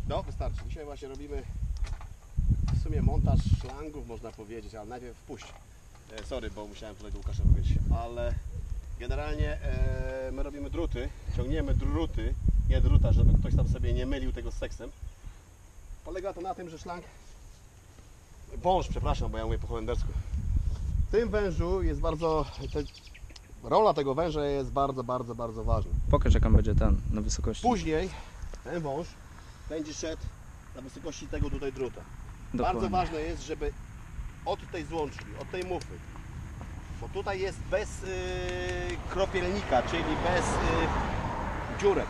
No, wystarczy. Dzisiaj właśnie robimy w sumie montaż szlangów, można powiedzieć, ale najpierw wpuść. Sorry, bo musiałem tutaj do Łukasza powiedzieć, ale generalnie my robimy druty, ciągniemy druty, nie druta, żeby ktoś tam sobie nie mylił tego z seksem. Polega to na tym, że szlang, wąż, przepraszam, bo ja mówię po holendersku. W tym wężu jest bardzo, rola tego węża jest bardzo ważna. Pokaż, jak on będzie ten na wysokości. Później ten wąż będzie szedł na wysokości tego tutaj druta. Dokładnie. Bardzo ważne jest, żeby od tej złączki, od tej mufy, bo tutaj jest bez kropielnika, czyli bez dziurek,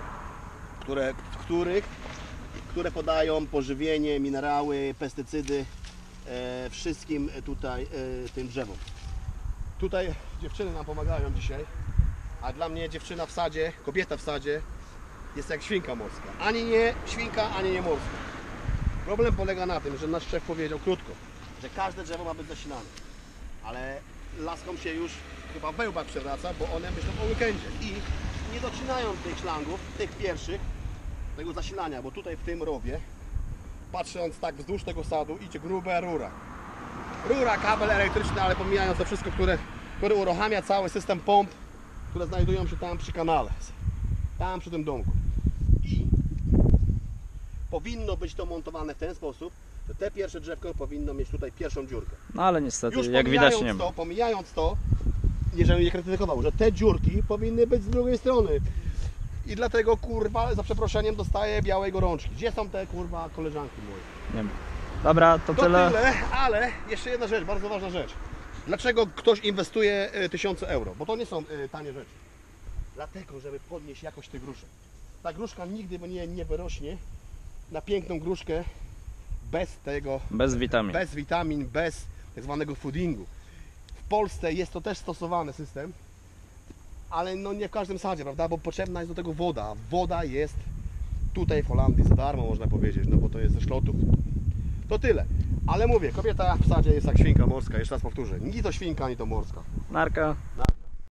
które podają pożywienie, minerały, pestycydy wszystkim tutaj tym drzewom. Tutaj dziewczyny nam pomagają dzisiaj, a dla mnie dziewczyna w sadzie, kobieta w sadzie jest jak świnka morska. Ani nie świnka, ani nie morska. Problem polega na tym, że nasz szef powiedział krótko, że każde drzewo ma być zasilane. Ale laskom się już chyba wełba przewraca, bo one myślą o weekendzie i nie docinają tych szlangów, tych pierwszych, tego zasilania, bo tutaj w tym rowie, patrząc tak wzdłuż tego sadu, idzie grube rura. Rura, kabel elektryczny, ale pomijając to wszystko, które uruchamia cały system pomp, które znajdują się tam przy kanale, tam przy tym domku. I powinno być to montowane w ten sposób, że te pierwsze drzewko powinno mieć tutaj pierwszą dziurkę. No ale niestety, Już jak widać nie ma. Pomijając to, nie żebym nie krytykował, że te dziurki powinny być z drugiej strony. I dlatego kurwa, za przeproszeniem, dostaję białej gorączki. Gdzie są te kurwa koleżanki moje? Nie ma. Dobra, to tyle. Ale jeszcze jedna rzecz, bardzo ważna rzecz. Dlaczego ktoś inwestuje 1000 euro? Bo to nie są tanie rzeczy. Dlatego, żeby podnieść jakość tych gruszek. Ta gruszka nigdy nie wyrośnie na piękną gruszkę bez tego, Bez witamin, bez tak zwanego foodingu. W Polsce jest to też stosowany system, ale no nie w każdym sadzie, prawda? Bo potrzebna jest do tego woda. Woda jest tutaj w Holandii za darmo, można powiedzieć, no bo to jest ze szlotów. To tyle. Ale mówię, kobieta w sadzie jest jak świnka morska, jeszcze raz powtórzę. Ni to świnka, ni to morska. Narka.